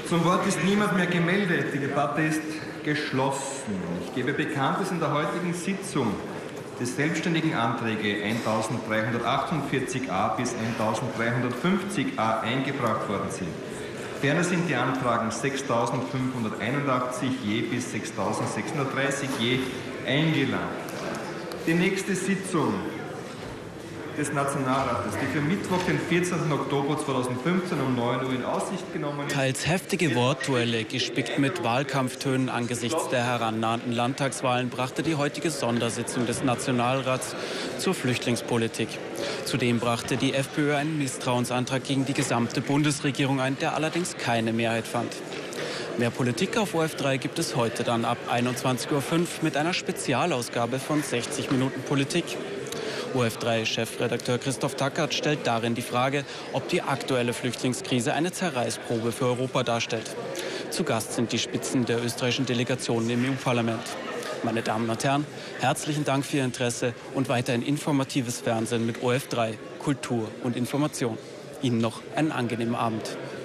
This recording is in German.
Zum Wort ist niemand mehr gemeldet. Die Debatte ist geschlossen. Ich gebe bekannt, dass in der heutigen Sitzung die selbstständigen Anträge 1348a bis 1350a eingebracht worden sind. Ferner sind die Anfragen 6581 je bis 6630 je eingelangt. Die nächste Sitzung des Nationalrates, die für Mittwoch, den 14. Oktober 2015 um 9 Uhr in Aussicht genommen ist. Teils heftige Wortduelle, gespickt mit Wahlkampftönen angesichts der herannahenden Landtagswahlen, brachte die heutige Sondersitzung des Nationalrats zur Flüchtlingspolitik. Zudem brachte die FPÖ einen Misstrauensantrag gegen die gesamte Bundesregierung ein, der allerdings keine Mehrheit fand. Mehr Politik auf ORF3 gibt es heute dann ab 21:05 Uhr mit einer Spezialausgabe von 60 Minuten Politik. ORF3-Chefredakteur Christoph Tackert stellt darin die Frage, ob die aktuelle Flüchtlingskrise eine Zerreißprobe für Europa darstellt. Zu Gast sind die Spitzen der österreichischen Delegationen im EU-Parlament. Meine Damen und Herren, herzlichen Dank für Ihr Interesse und weiterhin informatives Fernsehen mit ORF3, Kultur und Information. Ihnen noch einen angenehmen Abend.